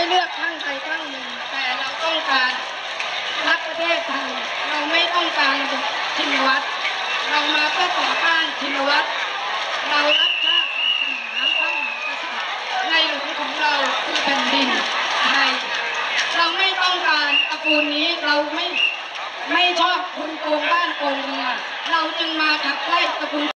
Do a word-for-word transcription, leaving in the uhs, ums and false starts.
เลือกข้างใดข้างหนึ่งแต่เราต้องการรักประเทศไทยเราไม่ต้องการระบบชินวัตรเรามาเพื่อต่อต้านชินวัตรเรารักชาติศาสนาพระมหากษัตริย์ในหลวงของเราคือแผ่นดินไทยเราไม่ต้องการตระกูลนี้เราไม่ไม่ชอบคนโกงบ้านโกงเมืองเราจึงมาขับไล่ตระกูล